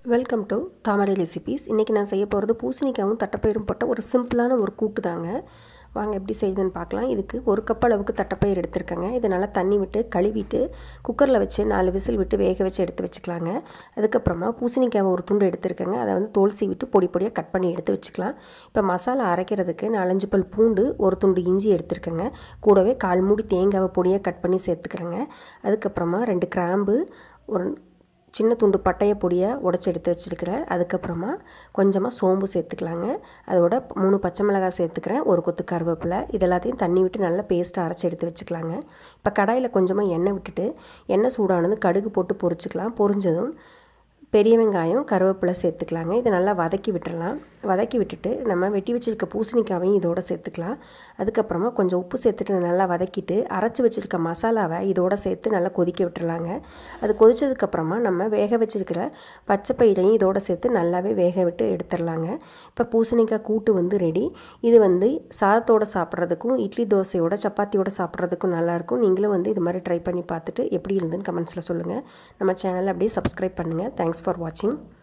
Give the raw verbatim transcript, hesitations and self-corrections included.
Welcome to Thamarai recipes. இன்றைக்கி நான் செய்ய போகிறது பூசணிக்காவும் தட்டைப்பயிரும் போட்ட ஒரு சிம்பிளான ஒரு கூட்டு தாங்க. வாங்க எப்படி செய்யுதுன்னு பார்க்கலாம். இதுக்கு ஒரு கப் அளவுக்கு தட்டைப்பயிர் எடுத்துருக்கேங்க. இதை நல்லா தண்ணி விட்டு கழுவிட்டு குக்கரில் வச்சு நாலு விசில் விட்டு வேக வச்சு எடுத்து வச்சுக்கலாங்க. அதுக்கப்புறமா பூசணிக்காவை ஒரு துண்டு எடுத்துருக்கேங்க. அதை வந்து தோல் சீவிட்டு பொடி பொடியாக கட் பண்ணி எடுத்து வச்சுக்கலாம். இப்போ மசாலா அரைக்கிறதுக்கு நாலஞ்சு பல் பூண்டு, ஒரு துண்டு இஞ்சி எடுத்துருக்கேங்க. கூடவே கால் மூடி தேங்காவை பொடியாக கட் பண்ணி சேர்த்துக்கிறேங்க. அதுக்கப்புறமா ரெண்டு கிராம்பு, ஒரு சின்ன துண்டு பட்டைய பொடியாக உடச்சி எடுத்து வச்சுருக்கிறேன். அதுக்கப்புறமா கொஞ்சமாக சோம்பு சேர்த்துக்கலாங்க. அதோட மூணு பச்சை மிளகாய் சேர்த்துக்கிறேன், ஒரு கொத்து கருவேப்பிலை. இது எல்லாத்தையும் தண்ணி விட்டு நல்லா பேஸ்ட்டாக அரைச்சி எடுத்து வச்சுக்கலாங்க. இப்போ கடாயில் கொஞ்சமாக எண்ணெய் விட்டுட்டு எண்ணெய் சூடானது கடுகு போட்டு பொரிச்சுக்கலாம். பொரிஞ்சதும் பெரிய வெங்காயம், கருவேப்பிலை சேர்த்துக்கலாங்க. இதை நல்லா வதக்கி விட்டுடலாம். வதக்கி விட்டுட்டு நம்ம வெட்டி வச்சுருக்க பூசணிக்காவையும் இதோட சேர்த்துக்கலாம். அதுக்கப்புறமா கொஞ்சம் உப்பு சேர்த்துட்டு நல்லா வதக்கிட்டு அரைச்சி வச்சுருக்க மசாலாவை இதோட சேர்த்து நல்லா கொதிக்க விட்டுறலாங்க. அது கொதித்ததுக்கப்புறமா நம்ம வேக வச்சுருக்கிற பச்சை பயிரையும் இதோட சேர்த்து நல்லாவே வேக விட்டு எடுத்துடலாங்க. இப்போ பூசணிக்காய் கூட்டு வந்து ரெடி. இது வந்து சாதத்தோடு சாப்பிட்றதுக்கும், இட்லி தோசையோட சப்பாத்தியோட சாப்பிட்றதுக்கும் நல்லாயிருக்கும். நீங்களும் வந்து இது மாதிரி ட்ரை பண்ணி பார்த்துட்டு எப்படி இருந்துன்னு கமெண்ட்ஸில் சொல்லுங்கள். நம்ம சேனலை அப்படியே சப்ஸ்கிரைப் பண்ணுங்கள். Thanks for watching.